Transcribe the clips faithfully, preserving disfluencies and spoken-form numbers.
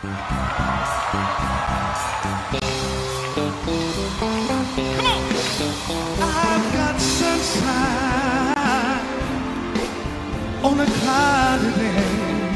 Come on. I've got sunshine on a cloudy day.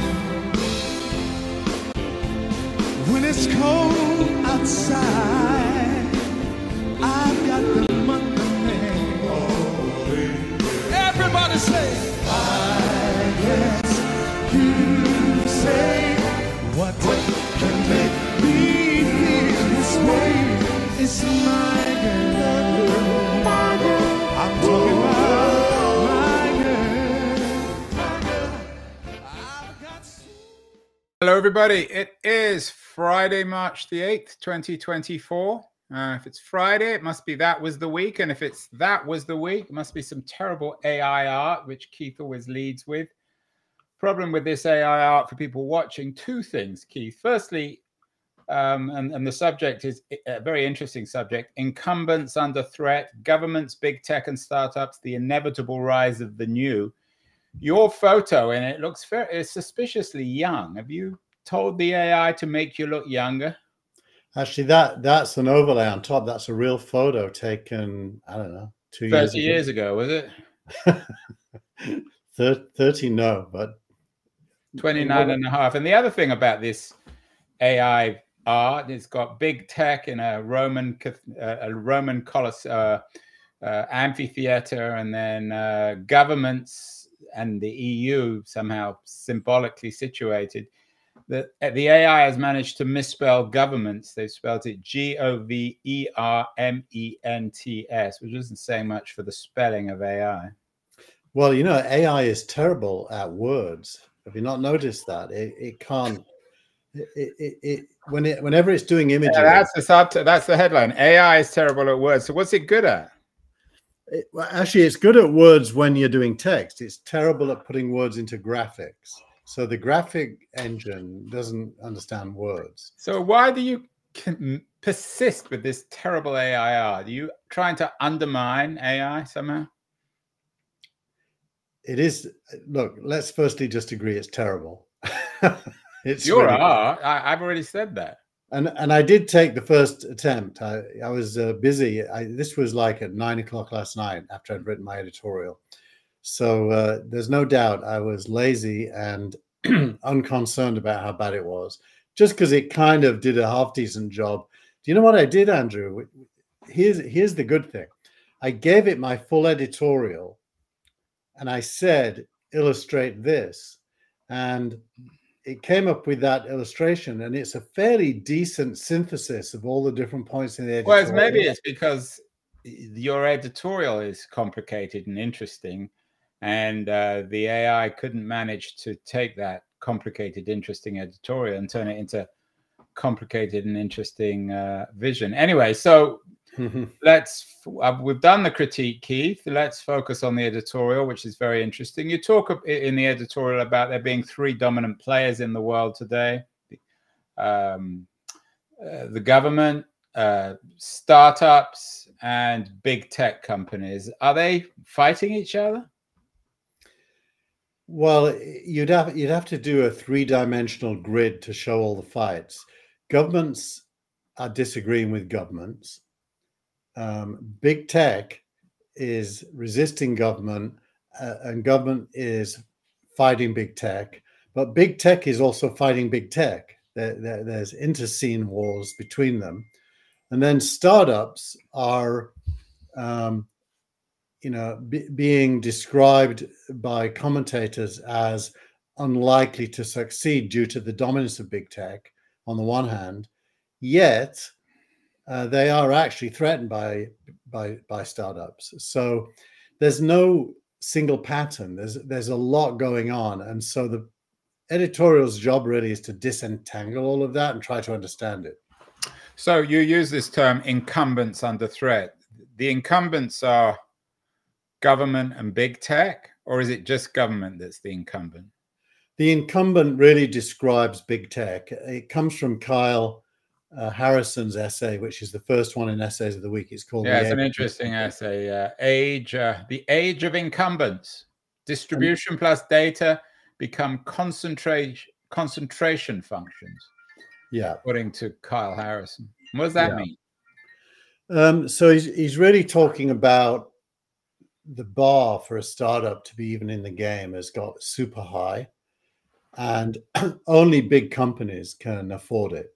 When it's cold outside, I've got the month of May. Everybody say, I guess you say, what can make me feel this way? It's my girl, my girl. I'm talking about my girl, my girl. I've got... Hello, everybody. It is Friday, March the eighth, twenty twenty-four. Uh, if it's Friday, it must be that was the week. And if it's that was the week, it must be some terrible A I art, which Keith always leads with. Problem with this A I art for people watching, two things, Keith. Firstly, um, and, and the subject is a very interesting subject, incumbents under threat, governments, big tech and startups, the inevitable rise of the new. Your photo in it looks very, suspiciously young. Have you told the A I to make you look younger? Actually, that that's an overlay on top. That's a real photo taken, I don't know, two years thirty ago. years ago, was it? thirty, no, but twenty-nine and a half. And the other thing about this A I art, it's got big tech in a Roman uh, a Roman Colosseum, uh, uh, amphitheater, and then uh, governments and the E U somehow symbolically situated. The, the A I has managed to misspell governments. They've spelled it G O V E R M E N T S, which isn't saying much for the spelling of A I. Well, you know, A I is terrible at words. Have you not noticed that? It, it can't, it, it, it, when it, whenever it's doing images. Yeah, that's the sub, that's the headline. A I is terrible at words. So what's it good at? It, well, actually, it's good at words when you're doing text. It's terrible at putting words into graphics. So the graphic engine doesn't understand words. So why do you persist with this terrible A I art? Are you trying to undermine A I somehow? It is. Look, let's firstly just agree it's terrible. It's your really art. I, I've already said that. And and I did take the first attempt. I, I was uh, busy. I, this was like at nine o'clock last night after I'd written my editorial. So uh, there's no doubt I was lazy and unconcerned about how bad it was, just because it kind of did a half decent job. Do you know what I did, Andrew? Here's, here's the good thing. I gave it my full editorial and I said, illustrate this. And it came up with that illustration, and it's a fairly decent synthesis of all the different points in the editorial. Well, maybe it's because your editorial is complicated and interesting, and uh, the A I couldn't manage to take that complicated, interesting editorial and turn it into complicated and interesting uh, vision. Anyway, so let's, uh, we've done the critique, Keith. Let's focus on the editorial, which is very interesting. You talk in the editorial about there being three dominant players in the world today. Um, uh, the government, uh, startups, and big tech companies. Are they fighting each other? Well, you'd have you'd have to do a three-dimensional grid to show all the fights. Governments are disagreeing with governments. Um, big tech is resisting government, uh, and government is fighting big tech. But big tech is also fighting big tech. There, there, there's interscene wars between them, and then startups are. Um, you know, be, being described by commentators as unlikely to succeed due to the dominance of big tech on the one hand, yet uh, they are actually threatened by, by, by startups. So there's no single pattern. There's, there's a lot going on. And so the editorial's job really is to disentangle all of that and try to understand it. So you use this term incumbents under threat. The incumbents are government and big tech, or is it just government that's the incumbent? The incumbent really describes big tech. It comes from Kyle uh, Harrison's essay, which is the first one in Essays of the Week. It's called. Yeah, it's an interesting essay. Uh, age, uh, the age of incumbents. Distribution plus data become concentration concentration functions. Yeah. according to Kyle Harrison. What does that Yeah. mean? Um, so he's he's really talking about the bar for a startup to be even in the game has got super high, and only big companies can afford it.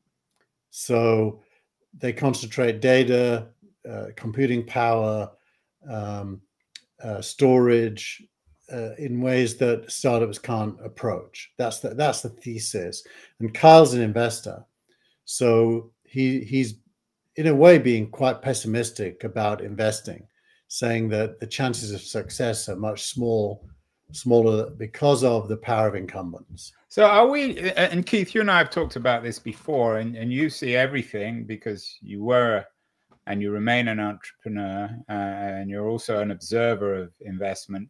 So they concentrate data, uh, computing power, um, uh, storage uh, in ways that startups can't approach. That's the, that's the thesis. And Kyle's an investor, so he he's in a way being quite pessimistic about investing, saying that the chances of success are much small, smaller because of the power of incumbents. So are we, and Keith, you and I have talked about this before, and, and you see everything because you were and you remain an entrepreneur, uh, and you're also an observer of investment.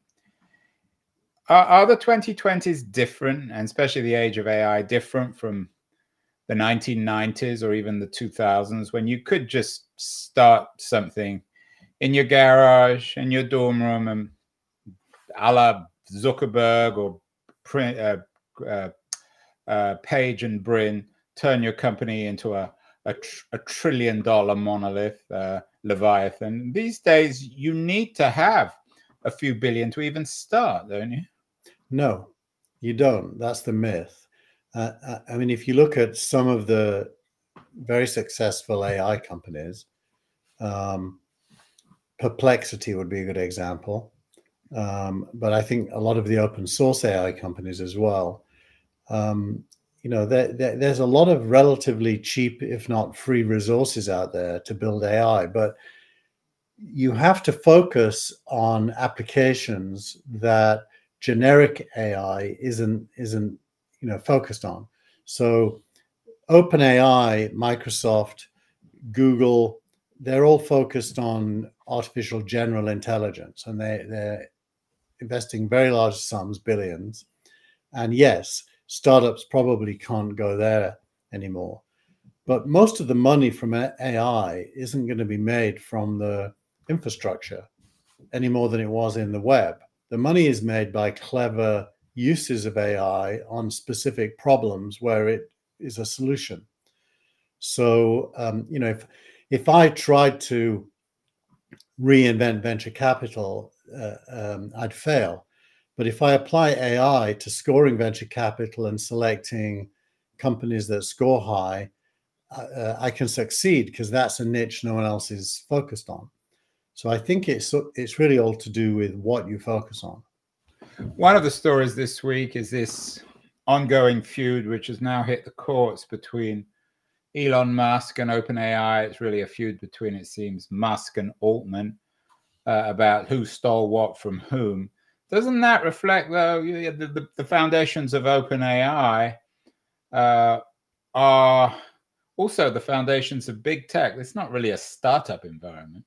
Are, are the twenty twenties different, and especially the age of A I, different from the nineteen nineties or even the two thousands, when you could just start something in your garage, in your dorm room, and a la Zuckerberg or print, uh, uh, uh, Page and Brin, turn your company into a, a, tr a trillion dollar monolith, uh, Leviathan. These days, you need to have a few billion to even start, don't you? No, you don't. That's the myth. Uh, I mean, if you look at some of the very successful A I companies, um, Perplexity would be a good example. Um, but I think a lot of the open source A I companies as well, um, you know, there, there, there's a lot of relatively cheap, if not free, resources out there to build A I. But you have to focus on applications that generic A I isn't isn't you know focused on. So OpenAI, Microsoft, Google, they're all focused on artificial general intelligence, and they they're investing very large sums, billions. And yes, startups probably can't go there anymore. But most of the money from A I isn't going to be made from the infrastructure any more than it was in the web. The money is made by clever uses of A I on specific problems where it is a solution. So, um, you know, if if I tried to reinvent venture capital, uh, um, I'd fail. But if I apply A I to scoring venture capital and selecting companies that score high, uh, I can succeed because that's a niche no one else is focused on. So I think it's it's really all to do with what you focus on. One of the stories this week is this ongoing feud, which has now hit the courts between Elon Musk and OpenAI. It's really a feud between, it seems, Musk and Altman uh, about who stole what from whom. Doesn't that reflect, though, the, the, the foundations of OpenAI uh, are also the foundations of big tech? It's not really a startup environment.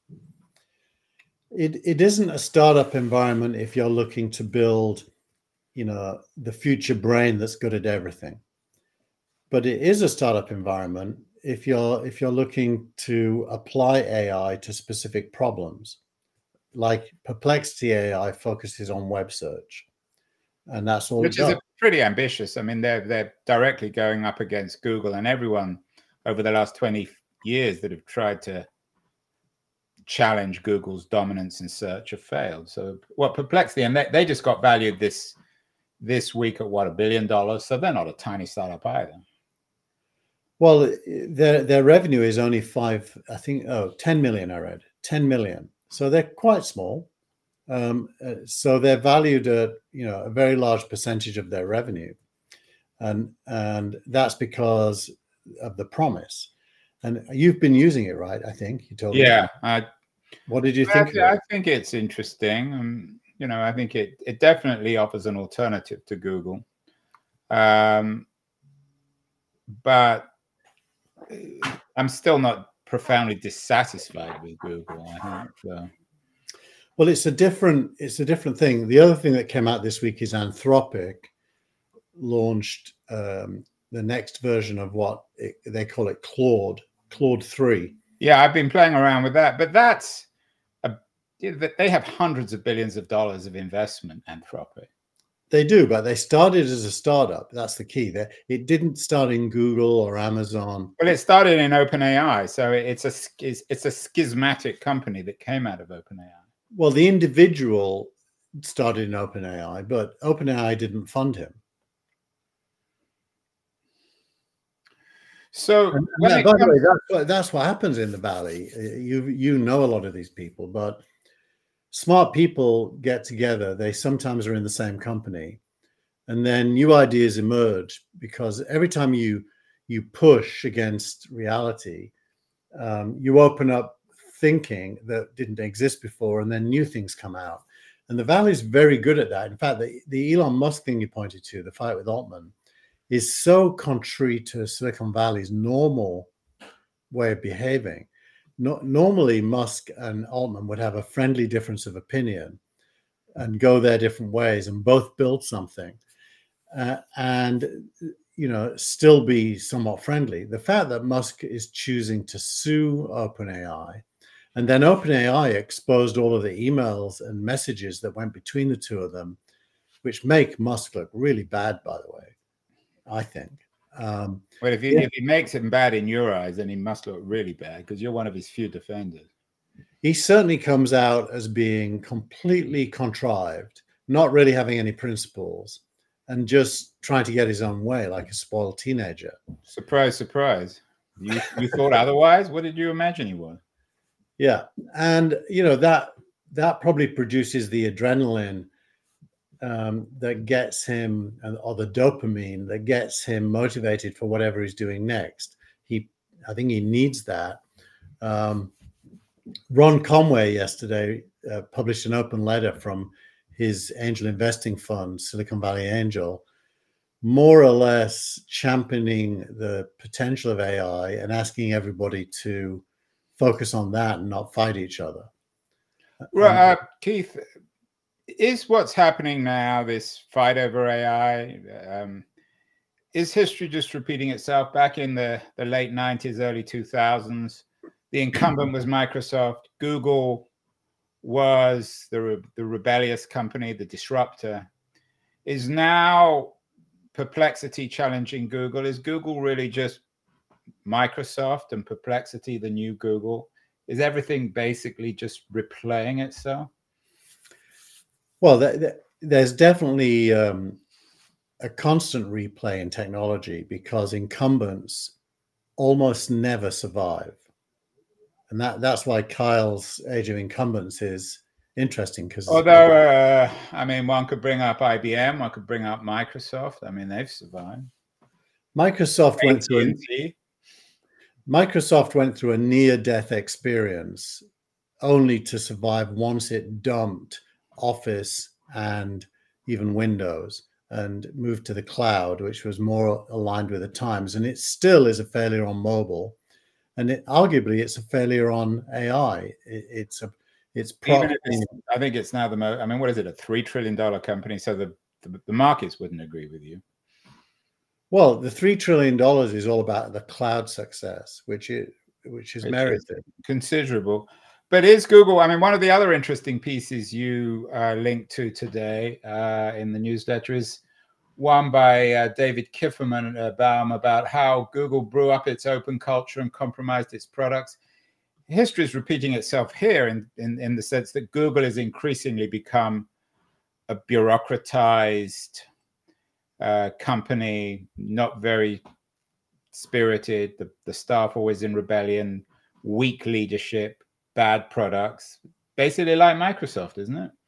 It it isn't a startup environment if you're looking to build, you know, the future brain that's good at everything. But it is a startup environment if you're if you're looking to apply A I to specific problems. Like Perplexity A I focuses on web search, and that's all Which it is does. a pretty ambitious. I mean, they're they're directly going up against Google and everyone over the last twenty years that have tried to challenge Google's dominance in search have failed. So what Perplexity, and they, they just got valued this this week at what, a billion dollars. So they're not a tiny startup either. Well, their their revenue is only five, I think, oh, ten million. I read ten million. So they're quite small. Um, uh, so they're valued at, you know, a very large percentage of their revenue, and and that's because of the promise. And you've been using it, right? I think you told me. Yeah. I, What did you I, think of it? I think it's interesting. Um, you know, I think it it definitely offers an alternative to Google. Um, but I'm still not profoundly dissatisfied with Google, I think. So. Well, it's a different it's a different thing. The other thing that came out this week is Anthropic launched um, the next version of what it, they call it Claude, Claude three. Yeah, I've been playing around with that, but that's a, they have hundreds of billions of dollars of investment, Anthropic. They do, but they started as a startup. That's the key. That it didn't start in Google or Amazon. Well, it started in OpenAI, so it's a it's, it's a schismatic company that came out of OpenAI. Well, the individual started in OpenAI, but OpenAI didn't fund him. So, and, and that, by the way, that's what, that's what happens in the Valley. You you know a lot of these people, but smart people get together. They sometimes are in the same company, and then new ideas emerge because every time you you push against reality, um, you open up thinking that didn't exist before, and then new things come out. And the Valley is very good at that. In fact, the, the Elon Musk thing you pointed to, the fight with Altman, is so contrary to Silicon Valley's normal way of behaving. No, normally, Musk and Altman would have a friendly difference of opinion and go their different ways and both build something uh, and, you know, still be somewhat friendly. The fact that Musk is choosing to sue OpenAI, and then OpenAI exposed all of the emails and messages that went between the two of them, which make Musk look really bad, by the way, I think. Um, well, if he, yeah. if he makes him bad in your eyes, then he must look really bad because you're one of his few defenders. He certainly comes out as being completely contrived, not really having any principles, and just trying to get his own way like a spoiled teenager. Surprise, surprise. You, you thought otherwise? What did you imagine he was? Yeah. And, you know, that that probably produces the adrenaline um, that gets him, or the dopamine that gets him motivated for whatever he's doing next. He, I think he needs that. Um, Ron Conway yesterday uh, published an open letter from his angel investing fund, Silicon Valley Angel, more or less championing the potential of A I and asking everybody to focus on that and not fight each other. Well, uh, Keith, is what's happening now, this fight over A I, um, is history just repeating itself? Back in the, the late nineties, early two thousands, the incumbent was Microsoft. Google was the, re the rebellious company, the disruptor. Is now Perplexity challenging Google? Is Google really just Microsoft and Perplexity the new Google? Is everything basically just replaying itself? Well, th th there's definitely um, a constant replay in technology because incumbents almost never survive. And that, that's why Kyle's Age of Incumbents is interesting. Because although, uh, I mean, one could bring up I B M, one could bring up Microsoft. I mean, they've survived. Microsoft went through a, Microsoft went through a near-death experience only to survive once it dumped Office and even Windows and moved to the cloud, which was more aligned with the times. And it still is a failure on mobile. And it, arguably, it's a failure on A I. It, it's a, it's, Even if it's, I think it's now the most. I mean, what is it? A three trillion dollar company. So the, the the markets wouldn't agree with you. Well, the three trillion dollars is all about the cloud success, which is which is which merited, is considerable. But is Google? I mean, one of the other interesting pieces you uh, linked to today uh, in the newsletter is one by uh, David Kifferman uh, Baum about how Google blew up its open culture and compromised its products. History is repeating itself here in, in, in the sense that Google has increasingly become a bureaucratized uh, company, not very spirited, the, the staff always in rebellion, weak leadership, bad products, basically like Microsoft, isn't it?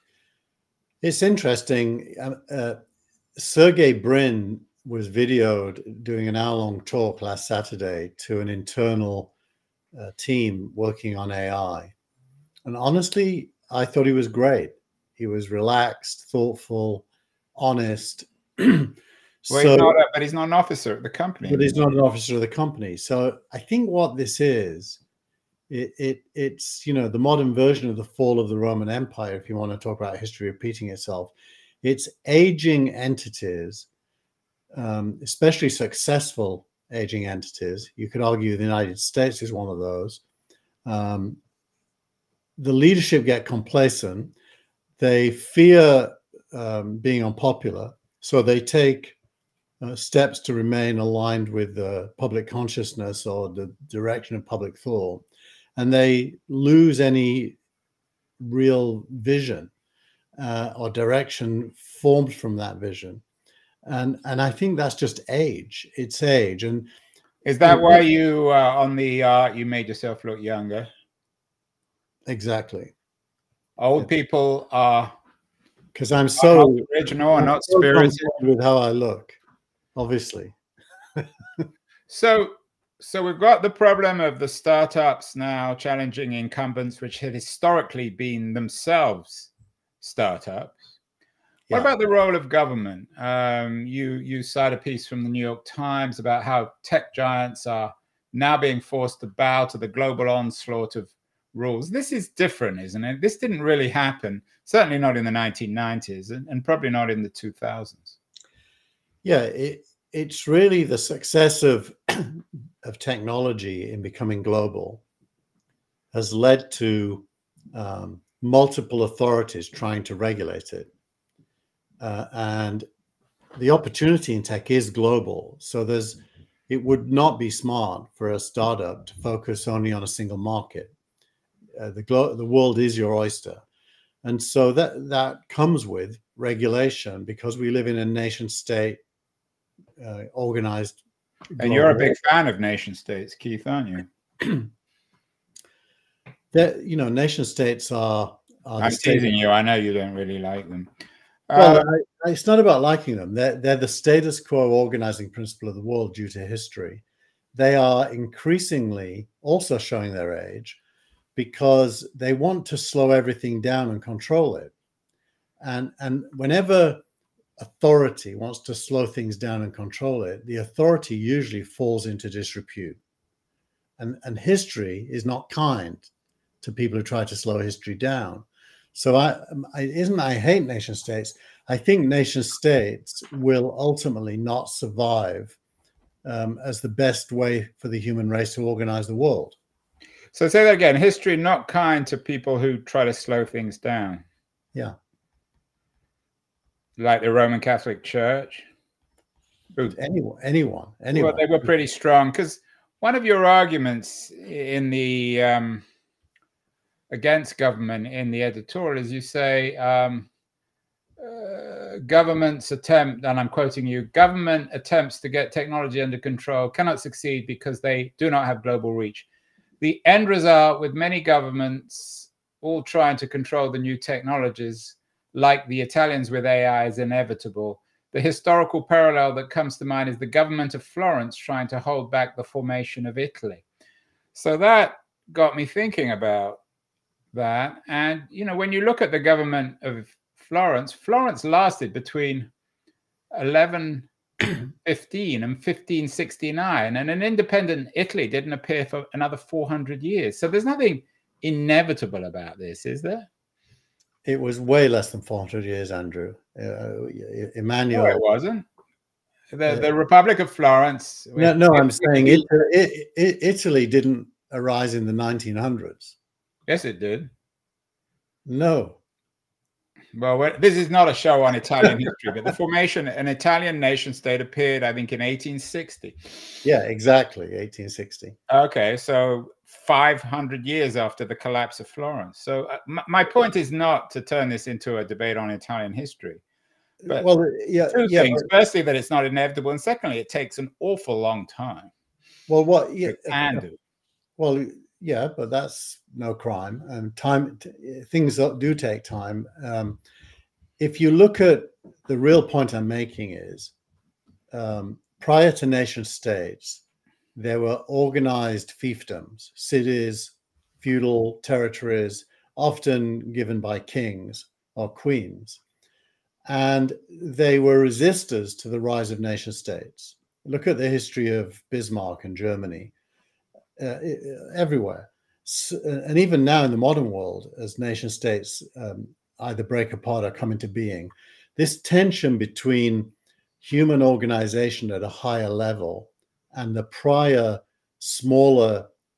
It's interesting. Uh, Sergey Brin was videoed doing an hour-long talk last Saturday to an internal uh, team working on A I. And honestly, I thought he was great. He was relaxed, thoughtful, honest. Well, so, he's not a, but he's not an officer at the company. But he's not an officer of the company. So I think what this is, it, it it's, you know, the modern version of the fall of the Roman Empire, if you want to talk about history repeating itself. It's aging entities, um, especially successful aging entities. You could argue the United States is one of those. Um, the leadership get complacent. They fear um, being unpopular. So they take uh, steps to remain aligned with the public consciousness or the direction of public thought, and they lose any real vision uh, or direction formed from that vision. And and I think that's just age. It's age. And is that why you uh, on the art you made yourself look younger? Exactly. Old yeah. people are because I'm so original and not so spirited with how I look, obviously. so so we've got the problem of the startups now challenging incumbents, which had historically been themselves startups. What Yeah. about the role of government? Um, you you cite a piece from the New York Times about how tech giants are now being forced to bow to the global onslaught of rules. This is different, isn't it? This didn't really happen, certainly not in the nineteen nineties, and, and probably not in the two thousands. Yeah, it, it's really the success of, of technology in becoming global has led to um, multiple authorities trying to regulate it. Uh, and the opportunity in tech is global. So there's, it would not be smart for a startup to focus only on a single market. Uh, the, glo- the world is your oyster. And so that, that comes with regulation, because we live in a nation state uh, organized. And you're a big fan of nation states, Keith, aren't you? That, you know, nation states are, are I'm teasing you. I know you don't really like them. Well, uh, I, it's not about liking them. They're, they're the status quo organizing principle of the world due to history. They are increasingly also showing their age because they want to slow everything down and control it. And, and whenever authority wants to slow things down and control it, the authority usually falls into disrepute. And, and history is not kind to people who try to slow history down. So I, I isn't I hate nation states. I think nation states will ultimately not survive um, as the best way for the human race to organize the world. So say that again. History not kind to people who try to slow things down. Yeah. Like the Roman Catholic Church. Ooh. Anyone, anyone, anyone. Well, they were pretty strong, because one of your arguments in the um, against government in the editorial is you say um, uh, government's attempt, and I'm quoting you, government attempts to get technology under control cannot succeed because they do not have global reach. The end result with many governments all trying to control the new technologies, like the Italians with A I, is inevitable. The historical parallel that comes to mind is the government of Florence trying to hold back the formation of Italy. So that got me thinking about that. And, you know, when you look at the government of Florence, Florence lasted between eleven fifteen and fifteen sixty-nine, and an independent Italy didn't appear for another four hundred years. So there's nothing inevitable about this, is there? It was way less than four hundred years, Andrew. Uh, Emmanuel. No, it wasn't. The, the Republic of Florence. No, no, I'm saying it, it, it, Italy didn't arise in the nineteen hundreds. Yes, it did. No. Well, this is not a show on Italian history, but the formation, an Italian nation state appeared, I think, in eighteen sixty. Yeah, exactly, eighteen sixty. Okay, so five hundred years after the collapse of Florence. So uh, my point is not to turn this into a debate on Italian history. But well, yeah, two yeah, things. but, Firstly, that it's not inevitable, and secondly, it takes an awful long time. Well, what? Yeah, it can do. Well, yeah, but that's no crime. And time, things do take time. Um, if you look at the real point I'm making is, um, prior to nation states, there were organized fiefdoms, cities, feudal territories, often given by kings or queens. And they were resistors to the rise of nation states. Look at the history of Bismarck and Germany, uh, everywhere. So, and even now in the modern world, as nation states um, either break apart or come into being, this tension between human organization at a higher level and the prior smaller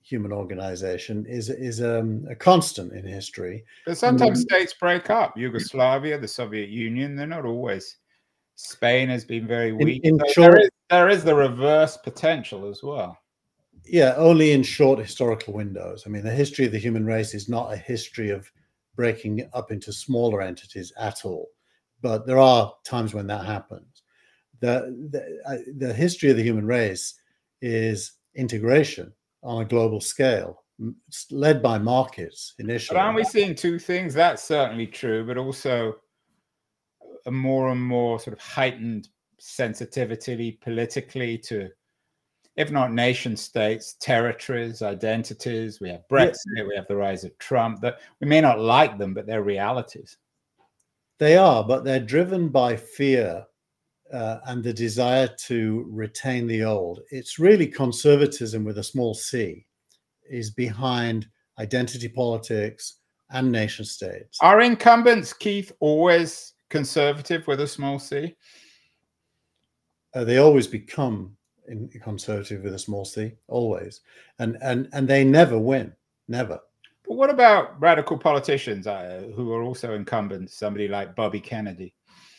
human organization is is um, a constant in history. But sometimes states break up. Yugoslavia, the Soviet Union, they're not always. Spain has been very weak. In, in so short, there, is, there is the reverse potential as well. Yeah, only in short historical windows. I mean, the history of the human race is not a history of breaking up into smaller entities at all. But there are times when that happens. The, the, the history of the human race is integration on a global scale, led by markets initially. But aren't we seeing two things? That's certainly true, but also a more and more sort of heightened sensitivity politically to, if not nation states, territories, identities. We have Brexit, yeah. We have the rise of Trump. That we may not like them, but they're realities. They are, but they're driven by fear uh, and the desire to retain the old. It's really conservatism with a small c is behind identity politics and nation states. Are incumbents, Keith, always conservative with a small c? Uh, they always become in conservative with a small c, always, and and and they never win, never. But what about radical politicians uh, who are also incumbents? Somebody like Bobby Kennedy.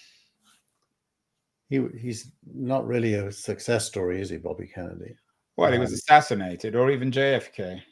He he's not really a success story, is he, Bobby Kennedy? Well, um, he was assassinated, or even J F K.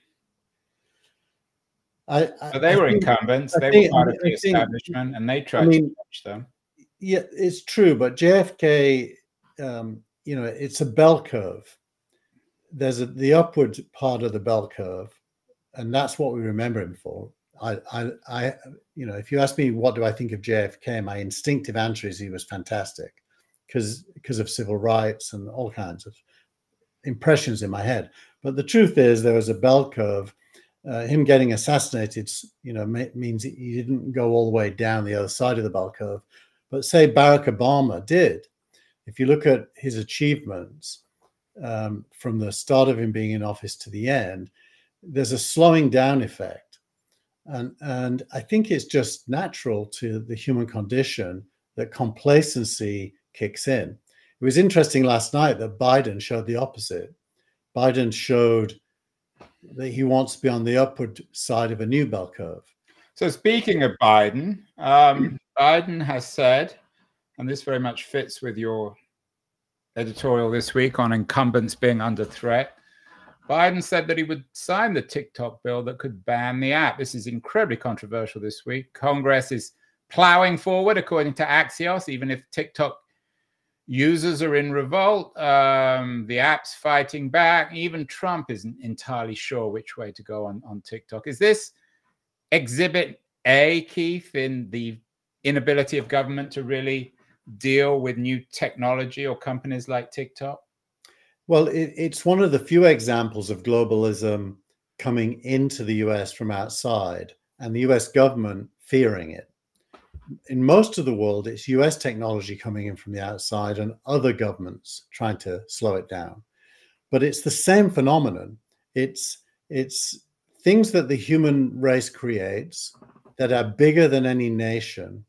I, I but they I were think, incumbents. I they think, were part I of the think, establishment, and they tried I mean, to touch them. Yeah, it's true, but J F K, um, you know, it's a bell curve. There's a, the upward part of the bell curve, and that's what we remember him for. I, I, I, you know, if you ask me what do I think of J F K, my instinctive answer is he was fantastic, because because of civil rights and all kinds of impressions in my head. But the truth is, there was a bell curve. Uh, him getting assassinated, you know, means he didn't go all the way down the other side of the bell curve. But say Barack Obama did. If you look at his achievements um, from the start of him being in office to the end, there's a slowing down effect. And, and I think it's just natural to the human condition that complacency kicks in. It was interesting last night that Biden showed the opposite. Biden showed that he wants to be on the upward side of a new bell curve. So speaking of Biden, um, Biden has said, and this very much fits with your editorial this week on incumbents being under threat, Biden said that he would sign the TikTok bill that could ban the app. This is incredibly controversial this week. Congress is plowing forward, according to Axios, even if TikTok users are in revolt. Um, the app's fighting back. Even Trump isn't entirely sure which way to go on, on TikTok. Is this exhibit A, Keith, in the inability of government to really deal with new technology or companies like TikTok? Well, it, it's one of the few examples of globalism coming into the U S from outside and the U S government fearing it. In most of the world, it's U S technology coming in from the outside and other governments trying to slow it down. But it's the same phenomenon. It's, it's things that the human race creates that are bigger than any nation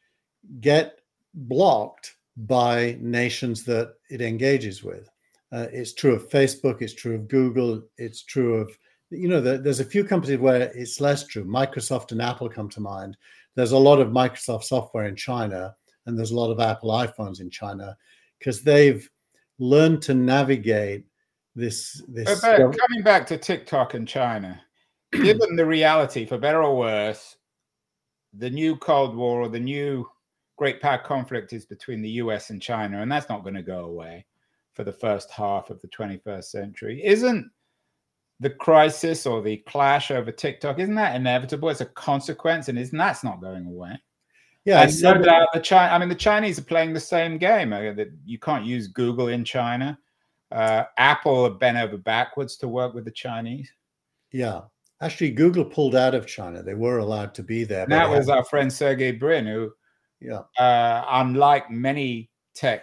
get blocked by nations that it engages with. Uh, it's true of Facebook, it's true of Google, it's true of, you know, the, there's a few companies where it's less true. Microsoft and Apple come to mind. There's a lot of Microsoft software in China, and there's a lot of Apple iPhones in China, because they've learned to navigate this. this but, but coming back to TikTok and China, given the reality, for better or worse, the new Cold War or the new great power conflict is between the U S and China, and that's not going to go away for the first half of the twenty-first century. Isn't the crisis or the clash over TikTok, isn't that inevitable? It's a consequence, and isn't that's not going away? Yeah, and no doubt the China. I mean, the Chinese are playing the same game. You can't use Google in China. Uh, Apple have bent over backwards to work with the Chinese. Yeah, actually, Google pulled out of China. They were allowed to be there. And that was our friend Sergey Brin, who, yeah, uh, unlike many tech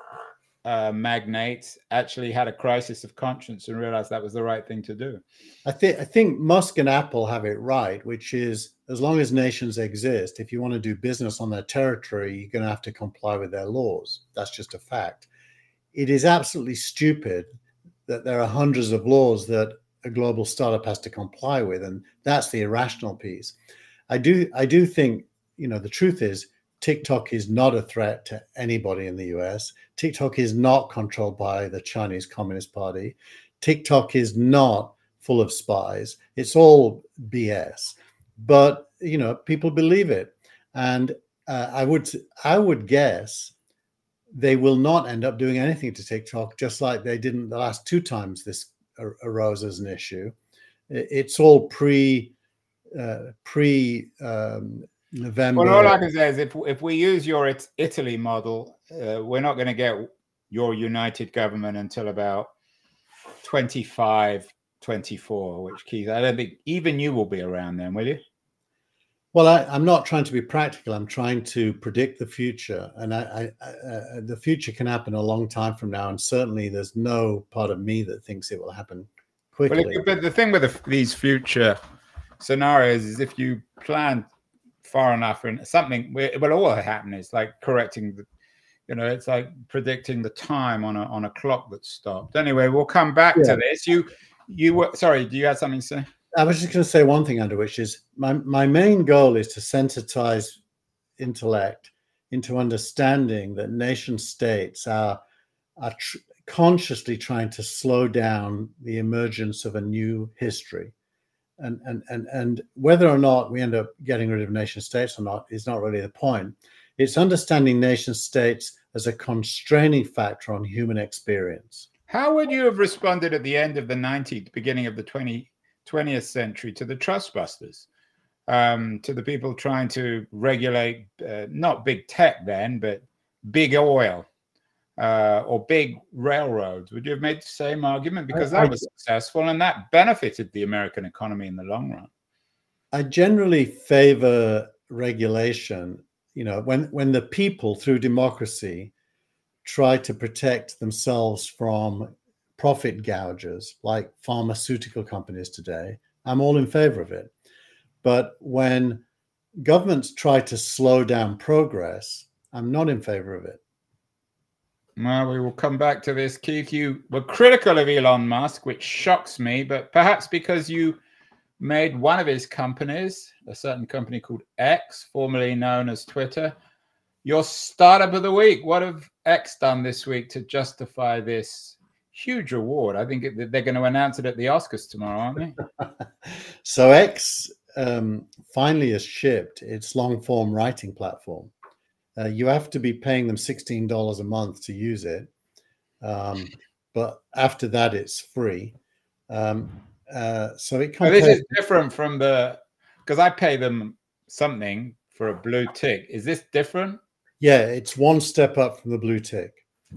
Uh, magnates, actually had a crisis of conscience and realized that was the right thing to do. I think I think Musk and Apple have it right, which is as long as nations exist, if you want to do business on their territory, you're going to have to comply with their laws. That's just a fact. It is absolutely stupid that there are hundreds of laws that a global startup has to comply with, and that's the irrational piece. I do I do think, you know, the truth is TikTok is not a threat to anybody in the U S. TikTok is not controlled by the Chinese Communist Party. TikTok is not full of spies. It's all B S. But, you know, people believe it. And uh, I would I would guess they will not end up doing anything to TikTok, just like they didn't the last two times this arose as an issue. It's all pre uh, pre um, November. Well, all I can say is if if we use your Italy model, uh, we're not going to get your united government until about twenty-five, twenty-four, which, Keith, I don't think even you will be around then, will you? Well, I, I'm not trying to be practical. I'm trying to predict the future, and I, I, uh, the future can happen a long time from now. And certainly, there's no part of me that thinks it will happen quickly. Well, but the thing with the, these future scenarios is if you plan far enough and something, well, all that happen is like correcting the, you know, it's like predicting the time on a on a clock that stopped. Anyway, we'll come back yeah. to this. You, you were sorry. Do you have something to say? I was just going to say one thing, Andrew, which is my, my main goal is to sensitize intellect into understanding that nation states are, are tr consciously trying to slow down the emergence of a new history. And, and, and, and whether or not we end up getting rid of nation states or not is not really the point. It's understanding nation states as a constraining factor on human experience. How would you have responded at the end of the nineties, beginning of the twentieth century, to the trust busters, um, to the people trying to regulate, uh, not big tech then, but big oil uh, or big railroads? Would you have made the same argument? Because that I, was successful and that benefited the American economy in the long run. I generally favor regulation. You know, when, when the people, through democracy, try to protect themselves from profit gougers like pharmaceutical companies today, I'm all in favor of it. But when governments try to slow down progress, I'm not in favor of it. Well, we will come back to this, Keith. You were critical of Elon Musk, which shocks me, but perhaps because you made one of his companies, a certain company called X, formerly known as Twitter, your startup of the week. What have X done this week to justify this huge award? I think it, they're going to announce it at the Oscars tomorrow, aren't they? So X um, finally has shipped its long-form writing platform. Uh, you have to be paying them sixteen dollars a month to use it. Um, but after that, it's free. Um, uh, so it compares- oh, this is different from the, because I pay them something for a blue tick. Is this different? Yeah, it's one step up from the blue tick.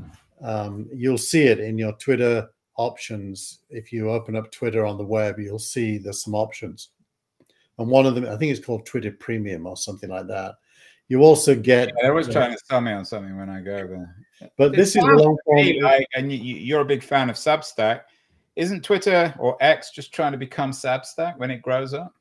Um, you'll see it in your Twitter options. If you open up Twitter on the web, you'll see there's some options. And one of them, I think it's called Twitter Premium or something like that. You also get... Yeah, they're always uh, trying to sell me on something when I go there. But it this is a long form. Like, and you, you're a big fan of Substack. Isn't Twitter or X just trying to become Substack when it grows up?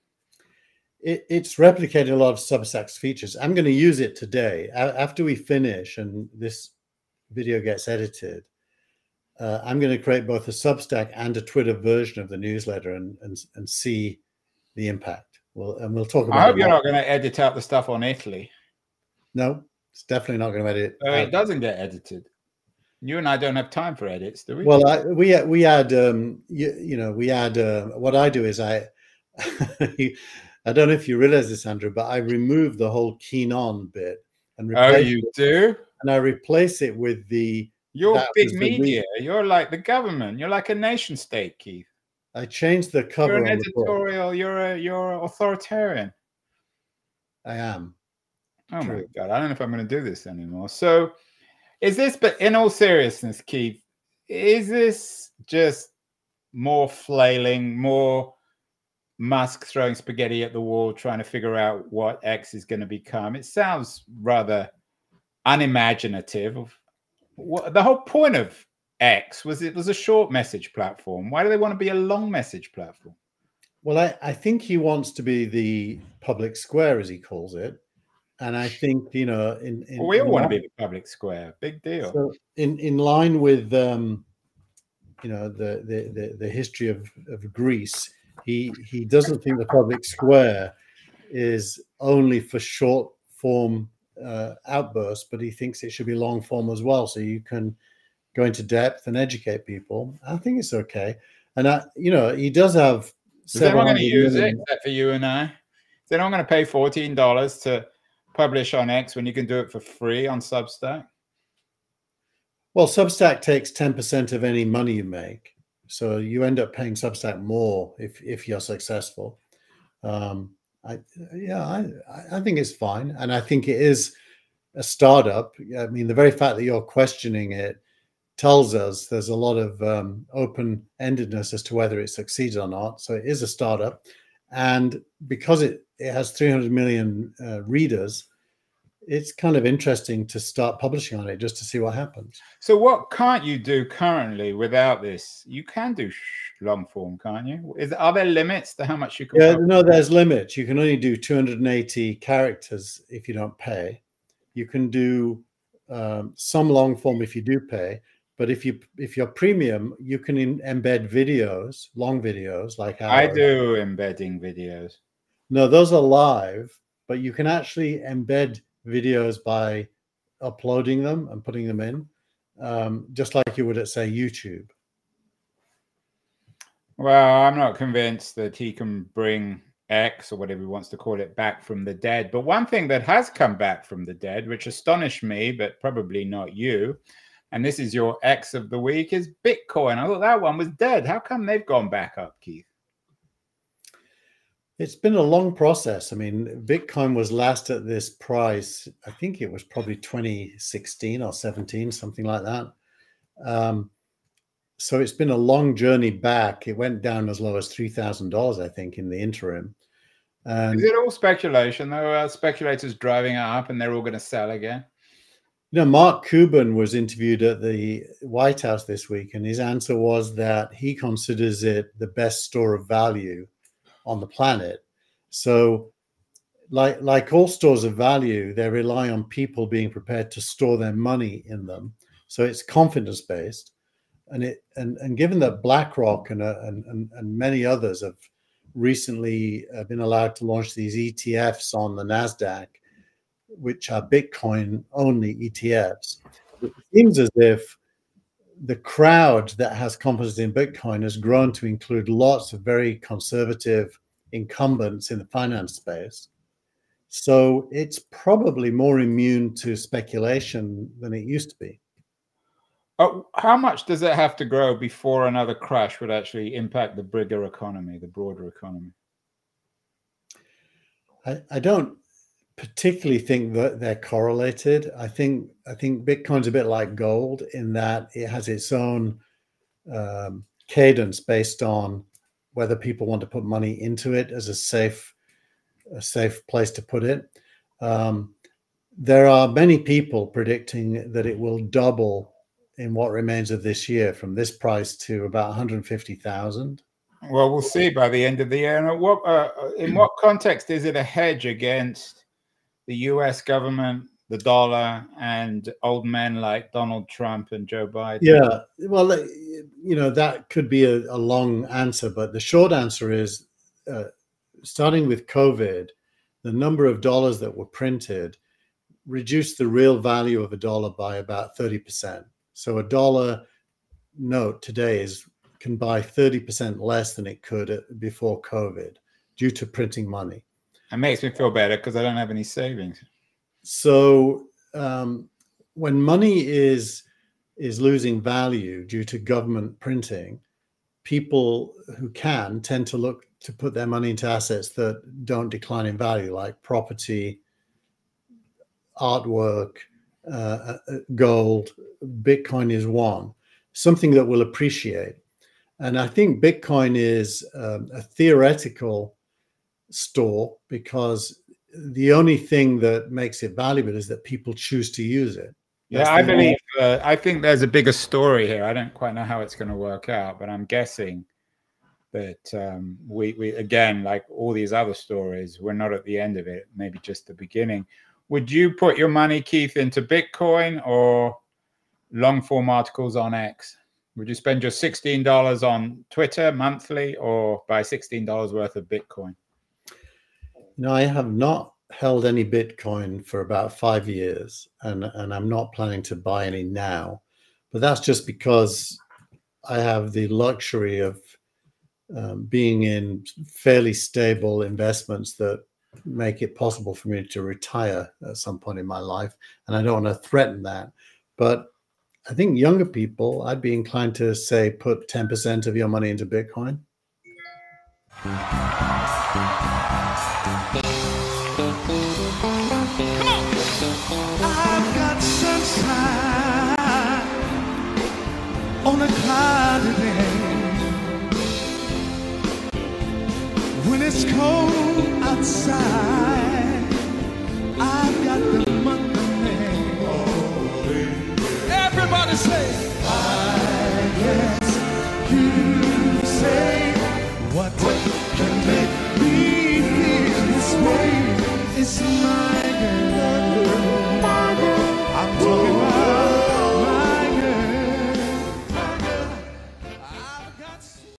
It, it's replicated a lot of Substack's features. I'm going to use it today. After we finish and this video gets edited, uh, I'm going to create both a Substack and a Twitter version of the newsletter and and, and see the impact. Well, and we'll talk about it. I hope you're not going to edit out the stuff on Italy. No, it's definitely not going to edit. So it doesn't get edited. You and I don't have time for edits, do we? Well, I, we we add, um, you, you know, we add. Uh, what I do is I, I don't know if you realize this, Andrew, but I remove the whole keen on bit and replace oh, you it, do, and I replace it with the. You're big media. You're like the government. You're like a nation state, Keith. I changed the cover. You're an on editorial. You're a you're an authoritarian. I am. Oh True. my God! I don't know if I'm going to do this anymore. So, is this? But in all seriousness, Keith, is this just more flailing, more Musk throwing spaghetti at the wall, trying to figure out what X is going to become? It sounds rather unimaginative. What, the whole point of X was it was a short message platform. Why do they want to be a long message platform? Well, I, I think he wants to be the public square, as he calls it. And I think, you know, in, in well, we all in want line, to be the public square. Big deal. So in, in line with um, you know, the the the, the history of, of Greece. He he doesn't think the public square is only for short form uh, outbursts, but he thinks it should be long form as well, so you can go into depth and educate people. I think it's okay, and I, you know, he does have. Is anyone going to use million... it except for you and I? Is anyone going to pay fourteen dollars to publish on X when you can do it for free on Substack? Well, Substack takes ten percent of any money you make, so you end up paying Substack more if if you're successful. Um, I yeah, I I think it's fine, and I think it is a startup. I mean, the very fact that you're questioning it tells us there's a lot of um, open-endedness as to whether it succeeds or not. So it is a startup, and because it it has three hundred million uh, readers, it's kind of interesting to start publishing on it just to see what happens. So what can't you do currently without this? You can do long form, can't you? Is are there limits to how much you can? Yeah, no, there's limits. You can only do two hundred eighty characters if you don't pay. You can do um, some long form if you do pay, but if you if you're premium, you can in, embed videos, long videos like ours. I do embedding videos. No, those are live, but you can actually embed videos by uploading them and putting them in, um, just like you would at, say, YouTube. Well, I'm not convinced that he can bring X or whatever he wants to call it back from the dead. But one thing that has come back from the dead, which astonished me, but probably not you, and this is your X of the week, is Bitcoin. I thought that one was dead. How come they've gone back up, Keith? It's been a long process. I mean, Bitcoin was last at this price, I think it was probably twenty sixteen or seventeen, something like that. Um, so it's been a long journey back. It went down as low as three thousand dollars, I think, in the interim. And, is it all speculation, though? Are speculators driving it up and they're all going to sell again? You know, Mark Cuban was interviewed at the White House this week, and his answer was that he considers it the best store of value on the planet. So like like all stores of value, they rely on people being prepared to store their money in them. So it's confidence based, and it and and given that BlackRock and uh, and, and and many others have recently uh, been allowed to launch these E T Fs on the NASDAQ, which are Bitcoin only E T Fs, it seems as if the crowd that has confidence in Bitcoin has grown to include lots of very conservative incumbents in the finance space. So it's probably more immune to speculation than it used to be. Oh, how much does it have to grow before another crash would actually impact the bigger economy, the broader economy? I, I don't particularly think that they're correlated. I think I think Bitcoin's a bit like gold in that it has its own um, cadence based on whether people want to put money into it as a safe a safe place to put it. Um, there are many people predicting that it will double in what remains of this year, from this price to about one hundred fifty thousand. Well, we'll see by the end of the year. And what, uh, in what context is it a hedge against the U S government, the dollar, and old men like Donald Trump and Joe Biden? Yeah, well, you know, that could be a, a long answer, but the short answer is, uh, starting with COVID, the number of dollars that were printed reduced the real value of a dollar by about thirty percent. So a dollar note today is can buy thirty percent less than it could before COVID due to printing money. It makes me feel better because I don't have any savings. So um, when money is is losing value due to government printing, people who can tend to look to put their money into assets that don't decline in value, like property, artwork, uh, gold. Bitcoin is one, something that will appreciate. And I think Bitcoin is um, a theoretical store because the only thing that makes it valuable is that people choose to use it. That's yeah, I believe, uh, I think there's a bigger story here. I don't quite know how it's going to work out, but I'm guessing that um, we, we, again, like all these other stories, we're not at the end of it, maybe just the beginning. Would you put your money, Keith, into Bitcoin or long form articles on X? Would you spend your sixteen dollars on Twitter monthly or buy sixteen dollars worth of Bitcoin? No, I have not held any Bitcoin for about five years, and, and I'm not planning to buy any now. But that's just because I have the luxury of um, being in fairly stable investments that make it possible for me to retire at some point in my life. And I don't want to threaten that. But I think younger people, I'd be inclined to say, put ten percent of your money into Bitcoin. Come on. I've got sunshine on a cloudy day. When it's cold outside, I've got the month of May. Everybody say, I guess you say, what can make me feel this way? It's my